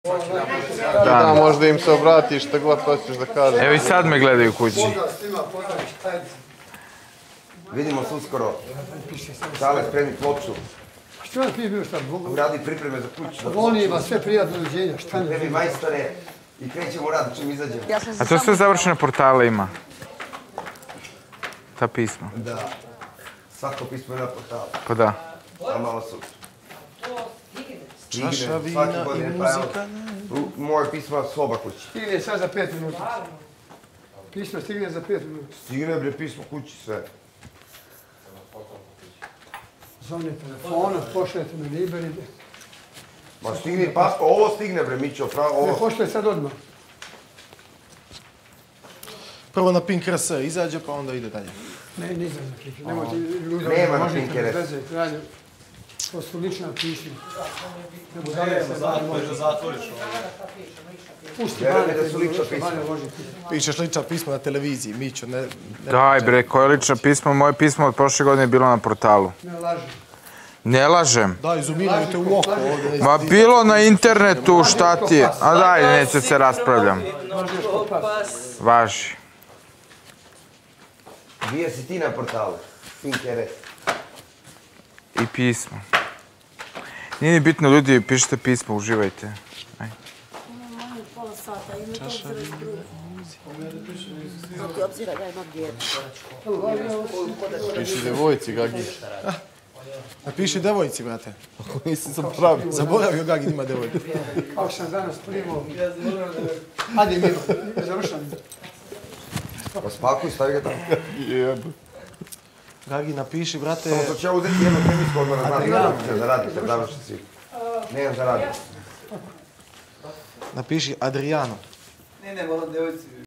Da, možda im se obratiš šta god hoćeš da kažeš. Evo i sad me gledaju kući. Vidimo se uskoro. Sale, spremi ploču. Što ti bio šta? Radi pripreme za kuću. Volim vas sve prijatno dođenja. Šta ne? Pripremi majstore i krećemo u rad čim izađemo. A to sve završene portale ima? Ta pisma? Da. Svako pismo je na portalu. Pa da. A malo su. Čaša vina i muzika. Moje pismo soba kući. Stigne sad za 5 minuta. Pismo stigne za 5 minuta. Stigne bre pismo kući sve. Zovne telefona, pošaljete me Liberi. Ma stigne pasko, ovo stigne bre Mićo, pravo Ne ovo. pošalje sad odmah. Prvo na Pink RS izađe pa onda ide dalje. Ne, nisam za klike. Nemojte ljudi Nema na možete Pink me RS. veze, kralje. To su lična pisma. Ne zatvoriš. Pusti Vjerujem Bane, da su lična pisma. Pišeš lična pisma na televiziji, Mićo, ne... Daj bre, koje lično pismo? Moje pismo od prošle godine je bilo na portalu. Ne laži. Ne lažem. Daj, zumiraju te u oko ovdje. Ma bilo na internetu, šta ti je? A daj, neće se raspravljam. Važi. Gdje si ti na portalu? Pink RS. I pismo. Nije ni bitno, ljudi, pišite pismo, uživajte. Pola sata, imate obzira iz druge. Imate obzira da imam djecu. Piši devojci, Gagi. Napiši devojci, brate. Nisi zaboravio. Zaboravio Gagi ima devojku. Kao sam danas primao. Hajde, Miro, završam. Pa spakuj, stavi ga tamo. Gagi, napiši, brate... Samo to ću ja uzeti jednu kemijsku odmah na znam. Da radi, kad završi si. Nemam da radi. Napiši Adriano. Ne, moram devojci.